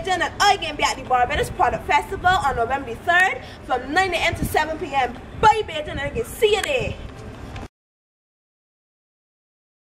Bajan, and I can be at the Barbados Product Festival on November 3rd from 9 AM to 7 PM. Bye Bajan, and I can see you there.